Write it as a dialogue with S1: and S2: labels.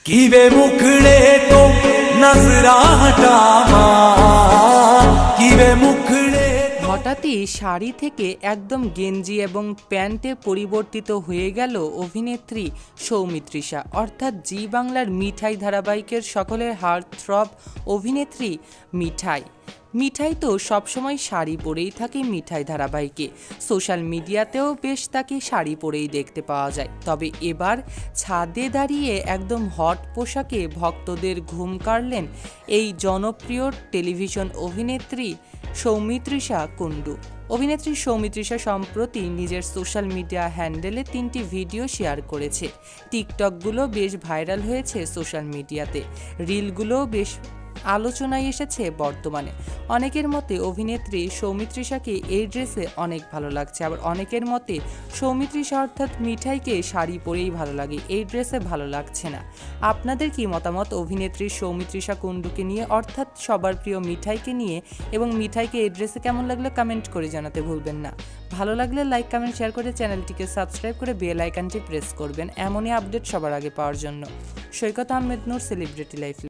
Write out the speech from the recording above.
S1: किवे मुखड़े तो नजरा हटावा किवे मुखड़े।
S2: হঠাৎই শাড়ি থেকে একদম গেঞ্জি এবং প্যান্টে পরিবর্তিত হয়ে গেল অভিনেত্রী সৌমিত্রিষা, অর্থাৎ জি বাংলার মিঠাই ধারাবাহিকের সকলের হার্টথ্রব অভিনেত্রী মিঠাই। মিঠাই তো সবসময় শাড়ি পরেই থাকে মিঠাই ধারাবাহিকে, সোশ্যাল মিডিয়াতেও বেশ তাকে শাড়ি পরেই দেখতে পাওয়া যায়। তবে এবার ছাদে দাঁড়িয়ে একদম হট পোশাকে ভক্তদের ঘুম কাড়লেন এই জনপ্রিয় টেলিভিশন অভিনেত্রী সৌমিত্রিষা কুন্ডু। অভিনেত্রী সৌমিত্রিষা সম্প্রতি নিজের সোশ্যাল মিডিয়া হ্যান্ডেলে 3টি ভিডিও শেয়ার করেছে। টিকটকগুলো বেশ ভাইরাল হয়েছে সোশ্যাল মিডিয়াতে, রিলগুলোও বেশ আলোচনায় এসেছে বর্তমানে। অনেকের মতে অভিনেত্রী সৌমিত্রিষাকে এই ড্রেসে অনেক ভালো লাগছে, আবার অনেকের মতে সৌমিত্রিষা অর্থাৎ মিঠাইকে শাড়ি পরেই ভালো লাগে, এই ড্রেসে ভালো লাগছে না। আপনাদের কি মতামত অভিনেত্রী সৌমিত্রিষা কুন্ডুকে নিয়ে, অর্থাৎ সবার প্রিয় মিঠাইকে নিয়ে? এবং মিঠাইকে এই ড্রেসে কেমন লাগলো কমেন্ট করে জানাতে ভুলবেন না। ভালো লাগলে লাইক কমেন্ট শেয়ার করে চ্যানেলটিকে সাবস্ক্রাইব করে বেল আইকনটি প্রেস করবেন এমনই আপডেট সবার আগে পাওয়ার জন্য। Saikat Ahmed Noor, celebrity life.